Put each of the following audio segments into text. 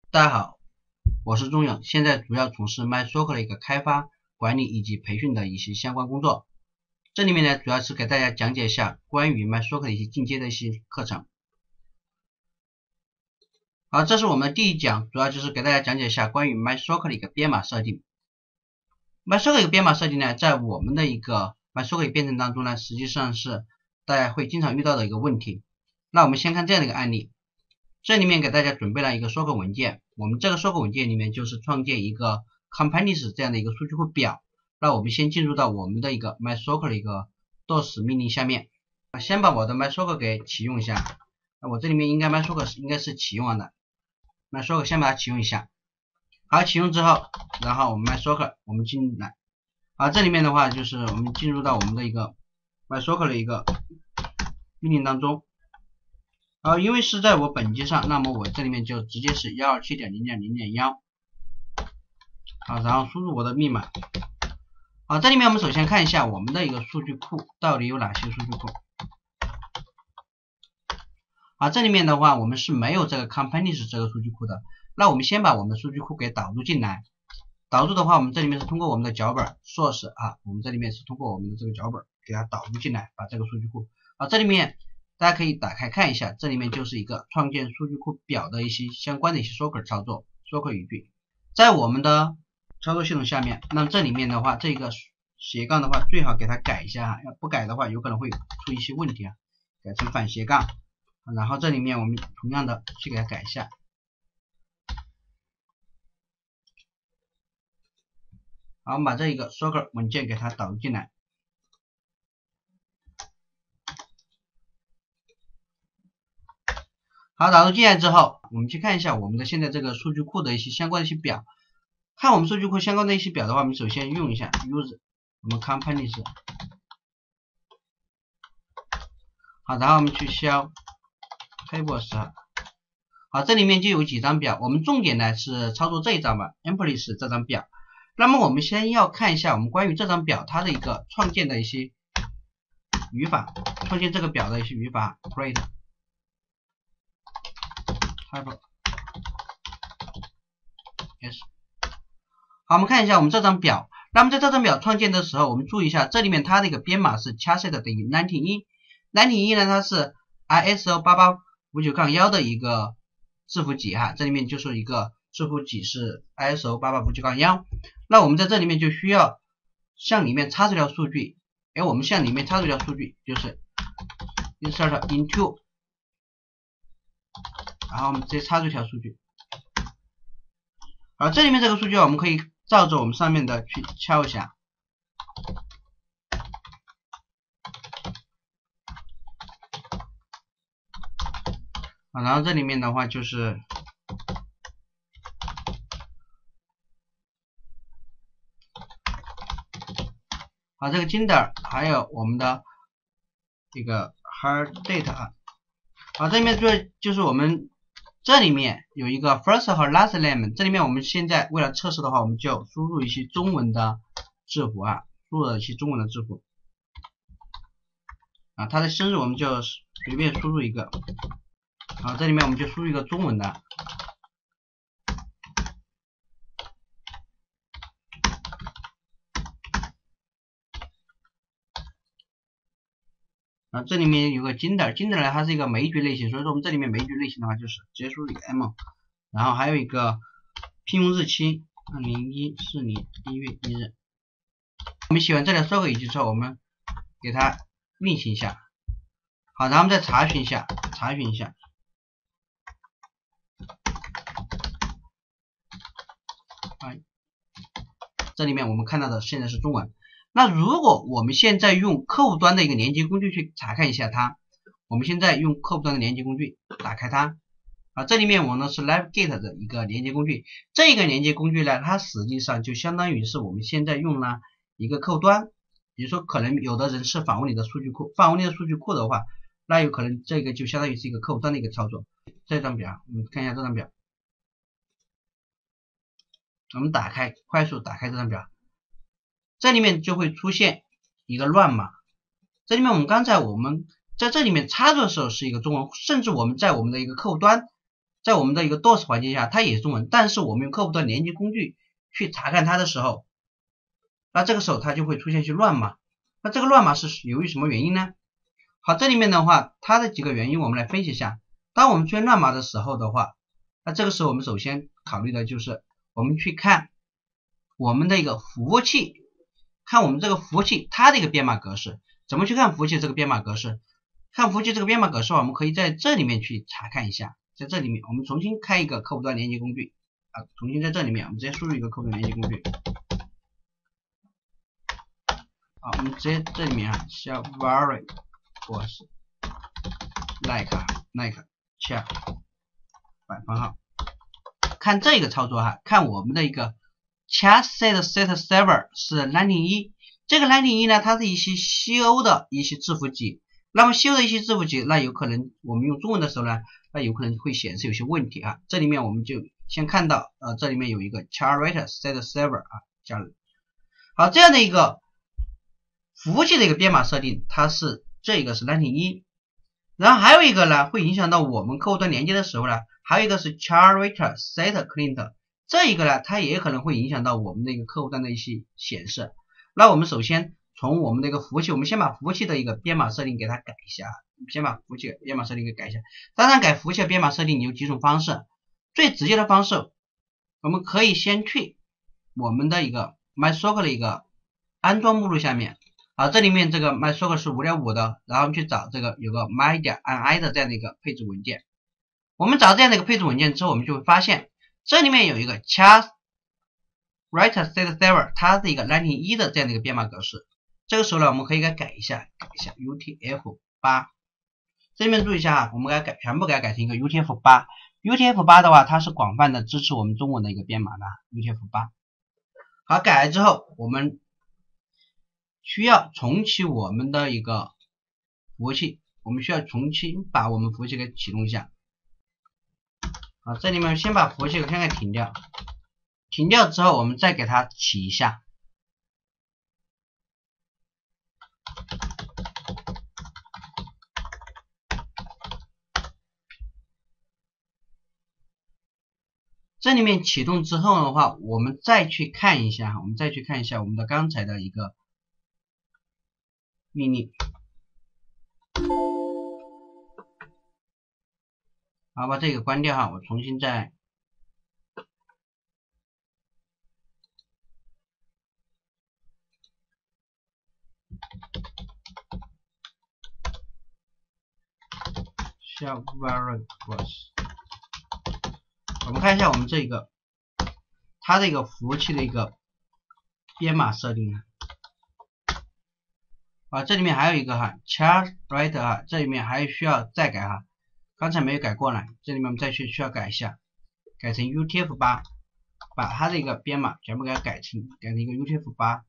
大家好，我是钟勇，现在主要从事 MySQL 的一个开发、管理以及培训的一些相关工作。这里面呢，主要是给大家讲解一下关于 MySQL 的一些进阶的一些课程。好，这是我们的第一讲，主要就是给大家讲解一下关于 MySQL 的一个编码设定。MySQL 的一个编码设定呢，在我们的一个 MySQL 编程当中呢，实际上是大家会经常遇到的一个问题。那我们先看这样的一个案例。这里面给大家准备了一个 SQL 文件，我们这个 SQL 文件里面就是创建一个 Companies 这样的一个数据库表。那我们先进入到我们的一个 MySQL 的一个 DOS 命令下面，先把我的 MySQL 给启用一下。我这里面应该 MySQL 应该是启用完的， MySQL 先把它启用一下。好，启用之后，然后我们 MySQL 我们进来。好，这里面的话就是我们进入到我们的一个 MySQL 的一个命令当中。好，因为是在我本机上，那么我这里面就直接是 127.0.0.1。好，然后输入我的密码。好，这里面我们首先看一下我们的一个数据库到底有哪些数据库。好，这里面的话我们是没有这个 Companies 这个数据库的。那我们先把我们的数据库给导入进来。导入的话，我们这里面是通过我们的脚本 source 啊，我们这里面是通过我们的这个脚本给它导入进来，把这个数据库。好，这里面大家可以打开看一下，这里面就是一个创建数据库表的一些相关的一些 SQL 操作 SQL 语句。在我们的操作系统下面，那么这里面的话，这个斜杠的话最好给它改一下哈，要不改的话有可能会出一些问题啊，改成反斜杠。然后这里面我们同样的去给它改一下。好，我们把这一个 SQL 文件给它导入进来。好，导入进来之后，我们去看一下我们的现在这个数据库的一些相关的一些表。看我们数据库相关的一些表的话，我们首先用一下 use 我们 companies。好，然后我们去消 tables。好，这里面就有几张表，我们重点呢是操作这一张吧 ，employees 这张表。那么我们先要看一下我们关于这张表它的一个创建的一些语法，创建这个表的一些语法 create type yes。 好，我们看一下我们这张表。那么在这张表创建的时候，我们注意一下，这里面它的一个编码是 chassis 等于191。191呢，它是 ISO 8859-1的一个字符集哈，这里面就是一个字符集是 ISO 8859-1。那我们在这里面就需要向里面插入条数据，我们向里面插入条数据就是 insert into， 然后我们直接插入一条数据。好，这里面这个数据我们可以照着我们上面的去敲一下。然后这里面的话就是好，这个 gender 还有我们的这个 hard date 啊。好，这里面就是我们这里面有一个 first 和 last name， 这里面我们现在为了测试的话，我们就输入一些中文的字符啊，输入一些中文的字符啊，它的生日我们就随便输入一个。好，这里面我们就输入一个中文的。这里面有个 gender 呢，它是一个枚举类型，所以说我们这里面枚举类型的话就是直接输入一个 m。 然后还有一个聘用日期2014年1月1日。我们写完这条 SQL 语句之后，我们给它运行一下。好，然后我们再查询一下。这里面我们看到的现在是中文。那如果我们现在用客户端的一个连接工具去查看一下它，我们现在用客户端的连接工具打开它。这里面我呢是 Navigate 的一个连接工具，这个连接工具呢，它实际上就相当于是我们现在用了一个客户端。比如说可能有的人是访问你的数据库，访问你的数据库的话，那有可能这个就相当于是一个客户端的一个操作。这张表我们看一下这张表，我们快速打开这张表，这里面就会出现一个乱码。这里面我们刚才在这里面插入的时候是一个中文，甚至我们在我们的一个客户端在我们的一个 DOS 环境下，它也是中文，但是我们用客户端连接工具去查看它的时候，那这个时候它就会出现去乱码。那这个乱码是由于什么原因呢？好，这里面的话，它的几个原因我们来分析一下。当我们出现乱码的时候的话，那这个时候我们首先考虑的就是我们去看我们的一个服务器，看我们这个服务器它的一个编码格式。怎么去看服务器这个编码格式？看服务器这个编码格式的话，我们可以在这里面去查看一下。在这里面我们重新开一个客户端连接工具啊，重新在这里面我们直接输入一个客户端连接工具。好，我们直接这里面啊叫 Vary was like char 番号，看这个操作哈，看我们的一个 char set server 是191，这个191呢，它是一些西欧的一些字符集。那么西欧的一些字符集，那有可能我们用中文的时候呢，那有可能会显示有些问题啊。这里面我们就先看到这里面有一个 char set server 啊，加入。好，这样的一个服务器的一个编码设定，它是这个是191，然后还有一个呢，会影响到我们客户端连接的时候呢，还有一个是 char set client， 这一个呢，它也可能会影响到我们的一个客户端的一些显示。那我们首先从我们的一个服务器，我们先把服务器的一个编码设定给它改一下，先把服务器编码设定给改一下。当然，改服务器的编码设定有几种方式，最直接的方式，我们可以先去我们的一个 MySQL 的一个安装目录下面。啊，这里面这个 MySQL 是 5.5 的，然后我们去找这个有个 my.ini 的这样的一个配置文件。我们找这样的一个配置文件之后，我们就会发现这里面有一个 char set server， 它是一个191的这样的一个编码格式。这个时候呢，我们可以给它改一下 UTF-8。这里面注意一下啊，我们给它全部给它改成一个 UTF-8。UTF-8 的话，它是广泛的支持我们中文的一个编码的 UTF-8。好，改了之后，我们需要重启我们的一个服务器，我们需要重新把我们服务器给启动一下。好，这里面先把服务器先给停掉，停掉之后，我们再给它启一下。这里面启动之后的话，我们再去看一下，我们们的刚才的一个命令。好，把这个关掉哈，我重新再shell Vary was。我们看一下我们这个它的一个服务器的一个编码设定啊，这里面还有一个哈 char writer 哈，这里面还需要再改哈，刚才没有改过来，这里面我们再需要改一下，改成 UTF-8， 把它的一个编码全部给它改成一个 UTF-8。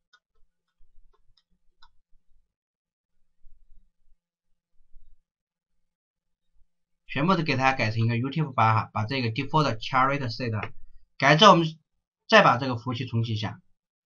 全部都给它改成一个 UTF-8 哈，把这个 default char set 改之后，我们再把这个服务器重启一下。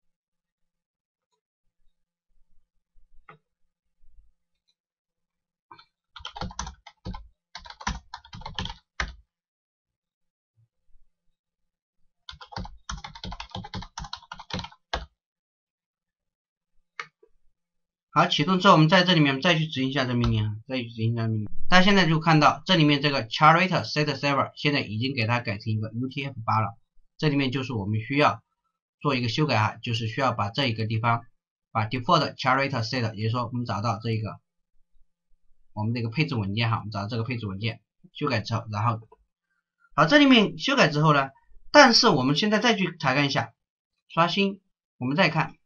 好，启动之后，我们在这里面再去执行一下这命令，大家现在就看到这里面这个 char set server 现在已经给它改成一个 UTF-8 了。这里面就是我们需要做一个修改哈，就是需要把这一个地方把 default char set， 也就是说我们找到这一个我们的一个配置文件哈，我们找到这个配置文件修改之后，然后好，这里面修改之后呢，但是我们现在再去查看一下，刷新，我们再看。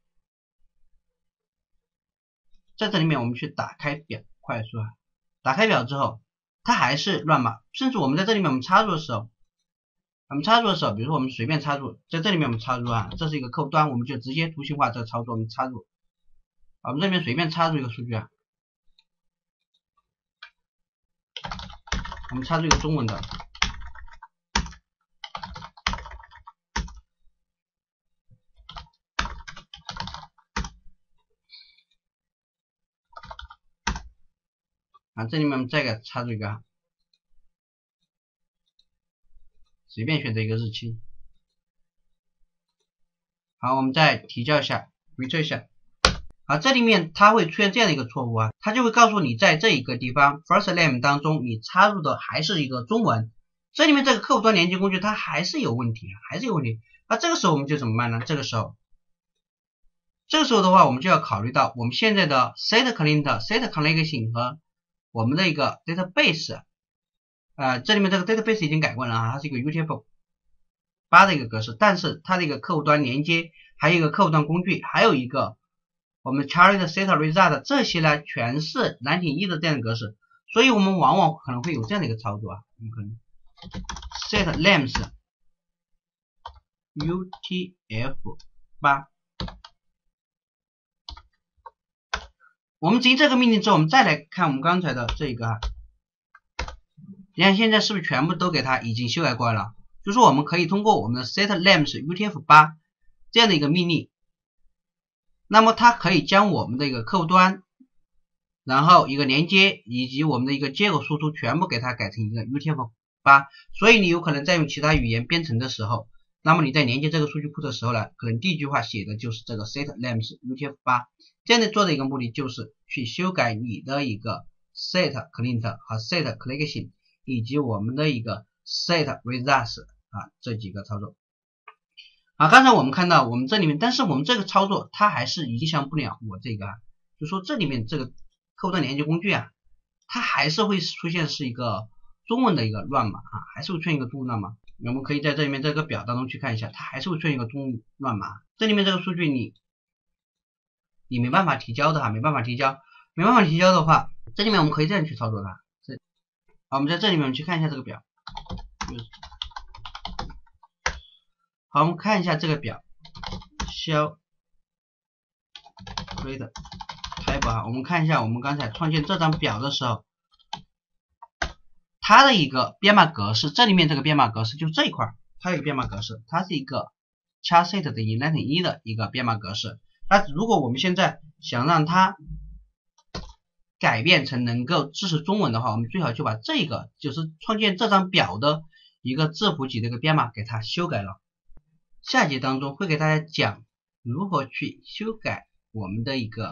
在这里面我们去打开表，快速打开表之后，它还是乱码，甚至我们在这里面我们插入的时候，比如说我们随便插入，在这里面我们插入啊，这是一个客户端，我们就直接图形化这个操作，我们插入，我们这边随便插入一个数据啊，我们插入一个中文的。啊，这里面我们再给插入一个， 随便选择一个日期。好，我们再提交一下 return 一下。好，这里面它会出现这样的一个错误啊，它就会告诉你在这一个地方 first name 当中你插入的还是一个中文，这里面这个客户端连接工具它还是有问题，那这个时候我们就怎么办呢？这个时候的话我们就要考虑到我们现在的 set client、set connection 和我们的一个 database， 这里面这个 database 已经改过了啊，它是一个 UTF-8 的一个格式，但是它的一个客户端连接，还有一个客户端工具，还有一个我们 Charlie 的 set result， 这些呢全是蓝挺1的这样的格式，所以我们往往可能会有这样的一个操作啊，我们可能 set names UTF-8。我们执行这个命令之后，我们再来看我们刚才的这个啊，你看现在是不是全部都给它已经修改过来了？就是说我们可以通过我们的 set names UTF-8 这样的一个命令，那么它可以将我们的一个客户端，然后一个连接以及我们的一个接口输出全部给它改成一个 UTF-8， 所以你有可能在用其他语言编程的时候，那么你在连接这个数据库的时候呢，可能第一句话写的就是这个 set names UTF-8， 这样的做的一个目的就是去修改你的一个 set client 和 set connection 以及我们的一个 set results 这几个操作。刚才我们看到我们这里面，但是我们这个操作它还是影响不了我这个就说这里面这个客户端连接工具它还是会出现是一个中文的一个乱码还是会出现一个中文乱码。我们可以在这里面这个表当中去看一下，它还是会出现一个中文乱码。这里面这个数据你没办法提交的没办法提交的话，这里面我们可以这样去操作它。我们在这里面去看一下这个表。好，我们看一下这个表 shell create type 我们看一下我们刚才创建这张表的时候，它的一个编码格式，这里面这个编码格式就这一块，它有一个编码格式，它是一个 charset 等于蓝挺1的一个编码格式。那如果我们现在想让它改变成能够支持中文的话，我们最好就把这个就是创建这张表的一个字符集的一个编码给它修改了。下节当中会给大家讲如何去修改我们的一个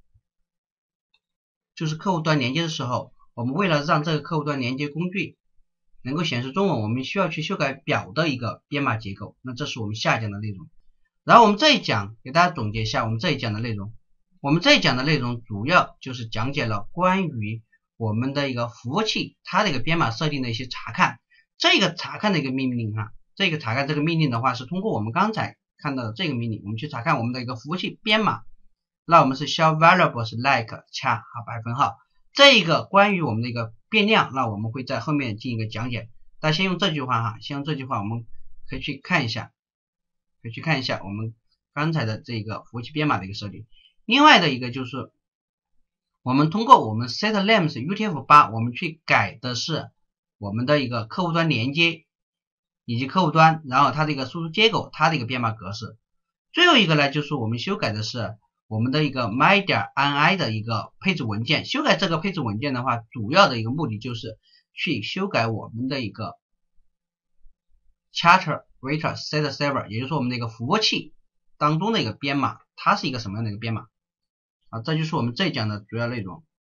就是客户端连接的时候，我们为了让这个客户端连接工具能够显示中文，我们需要去修改表的一个编码结构。那这是我们下讲的内容。然后我们这一讲给大家总结一下我们这一讲的内容。我们这一讲的内容主要就是讲解了关于我们的一个服务器它的一个编码设定的一些查看。这个查看的一个命令这个查看这个命令的话是通过我们刚才看到的这个命令，我们去查看我们的一个服务器编码。那我们是 shell variables like char %，这一个关于我们的一个变量，那我们会在后面进行一个讲解。大家先用这句话我们可以去看一下我们刚才的这个服务器编码的一个设定。另外的一个就是我们通过我们 set names UTF-8 我们去改的是我们的一个客户端连接以及客户端，然后它的一个输出接口它的一个编码格式。最后一个呢就是我们修改的是我们的一个 my.ini 的一个配置文件。修改这个配置文件的话，主要的一个目的就是去修改我们的一个 charter waiter set server， 也就是说我们的一个服务器当中的一个编码，它是一个什么样的一个编码这就是我们这一讲的主要内容。